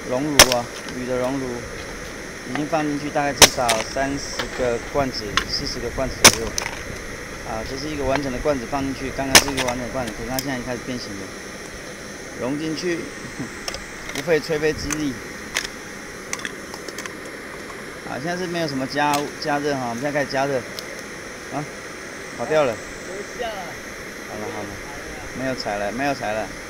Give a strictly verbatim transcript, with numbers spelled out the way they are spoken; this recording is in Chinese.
熔炉啊，铝的熔炉，已经放进去大概至少三十个罐子、四十个罐子左右。啊，这是一个完整的罐子放进去，刚刚是一个完整的罐子，可是它现在已经开始变形了，融进去，不费吹灰之力。啊，现在是没有什么加加热哈，我们现在开始加热。啊，跑掉了。好了好了，没有踩了，没有踩了。